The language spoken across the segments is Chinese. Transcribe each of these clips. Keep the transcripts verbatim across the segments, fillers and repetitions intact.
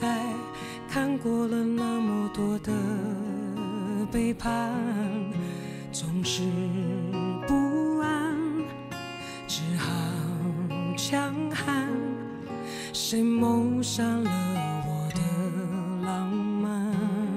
在看过了那么多的背叛，总是不安，只好强悍。谁谋杀了我的浪漫？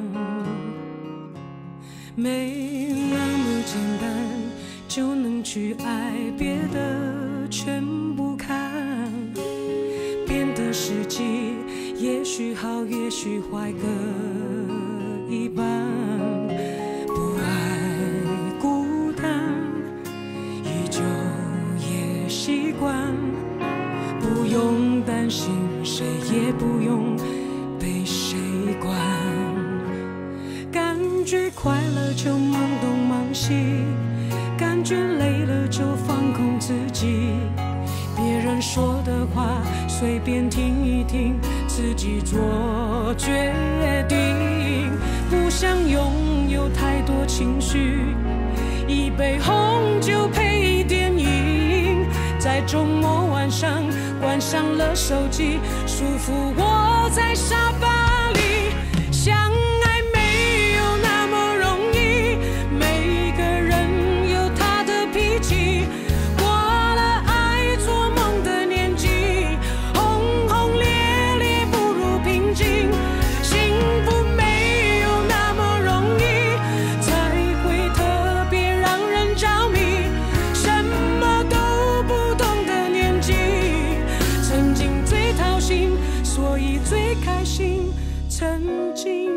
没那么简单就能去爱，别的全不看。变的时机也许好也许坏各一半，不爱孤单依旧也习惯，不用担心谁也不用被谁管，感觉快乐就忙东忙西，感觉累了就放空自己，别人说的话随便听一听，自己做决定。不想拥有太多情绪，一杯红酒配电影，在周末晚上关上了手机，舒服窝在沙发里。相爱没有那么容易，每个人有他的脾气，过了爱做梦的年纪，轰轰烈烈不如平静。幸福没有那么容易，才会特别让人着迷，什么都不懂的年纪，曾经最掏心，所以最开心。曾经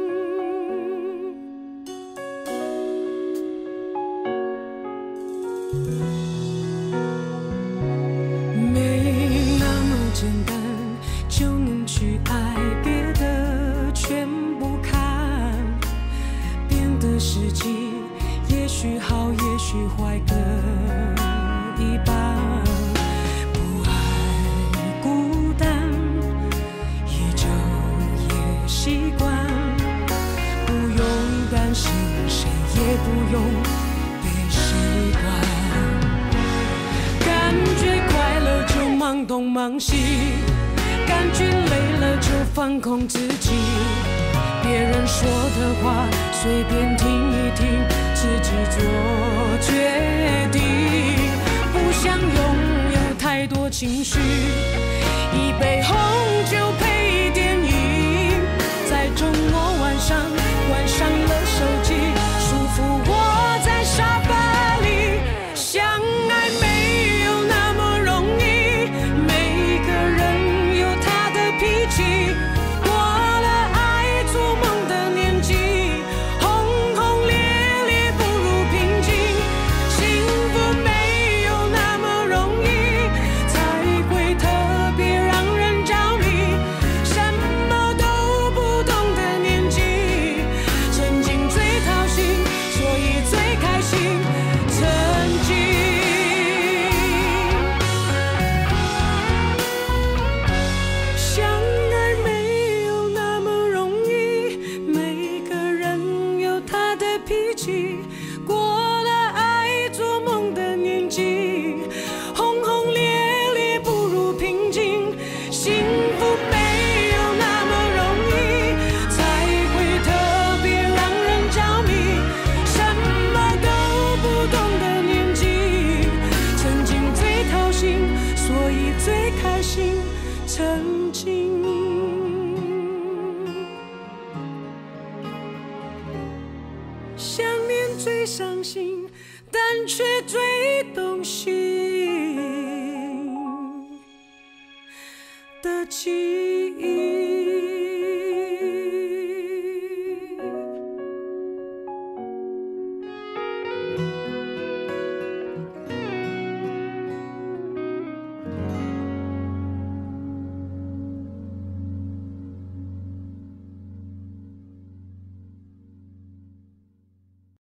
没那么简单就能去爱，别的全不看。变的时机也许好也许坏各一半，不爱孤单依旧也习惯，不用担心谁也不用被谁管，感觉快乐就忙东忙西，感觉累了就放空自己，别人说的话随便听一听，自己做决定。不想拥有太多情绪，一杯红酒配电影，在周末晚上关上了手机，舒服窝在沙发里。相爱没有那么容易，每个人有他的脾气，过了爱做梦的年纪，轰轰烈烈不如平静。幸福没有那么容易，才会特别让人着迷，什么都不懂的年纪，曾经最掏心，所以最开心。曾经相爱没有那么容易，每个人有他的脾气，过了爱做梦的年纪，轰轰烈烈不如平静。幸福没有那么容易，才会特别让人着迷，什么都不懂的年纪，曾经最掏心，所以最开心。曾经想念最伤心，但却最动心。